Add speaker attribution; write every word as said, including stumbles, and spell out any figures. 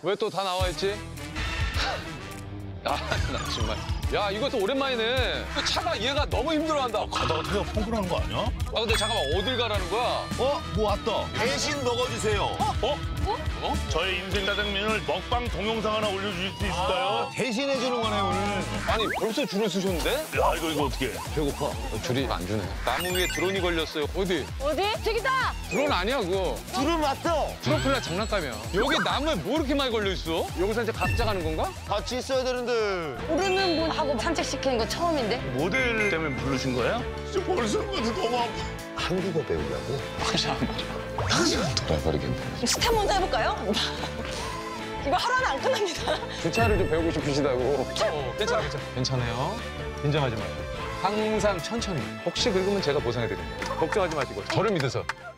Speaker 1: 왜 또 다 나와 있지? 아, 나 정말. 야, 이것도 오랜만이네. 차가 얘가 너무 힘들어한다.
Speaker 2: 가다가 타이어 펑크나는 거 아니야?
Speaker 1: 아, 근데 잠깐만, 어딜 가라는 거야?
Speaker 2: 어? 뭐 왔다.
Speaker 3: 대신 먹어주세요.
Speaker 1: 어? 어?
Speaker 2: 저의 인생 짜장면을 먹방 동영상 하나 올려주실 수 있을까요?
Speaker 3: 대신해주는 거네, 오늘.
Speaker 1: 아니, 벌써 줄을 서셨는데?
Speaker 2: 야, 이거, 이거 어떻게?
Speaker 1: 배고파. 어, 줄이 안 주네. 나무 위에 드론이 걸렸어요. 어디?
Speaker 4: 어디? 저기다!
Speaker 1: 드론 아니야, 그거.
Speaker 3: 둘은 맞죠?
Speaker 1: 프로펠러 장난감이야. 여기 나무에 뭐 이렇게 많이 걸려있어? 여기서 이제 각자 가는 건가?
Speaker 3: 같이 있어야 되는데.
Speaker 4: 오르는 분 하고 산책시키는 거 처음인데?
Speaker 2: 모델 때문에 부르신 거야?
Speaker 3: 진짜 벌써 것도 너무 아파.
Speaker 5: 한국어 배우려고? 돌아버리겠네.
Speaker 4: 스텝 먼저 해볼까요? 이거 하루는 안 끝납니다.
Speaker 1: 주차를 좀 배우고 싶으시다고. 어, 괜찮아, 괜찮아. 괜찮아요. 긴장하지 마요. 항상 천천히. 혹시 긁으면 제가 보상해드립니다. 걱정하지 마시고 저를 믿으서.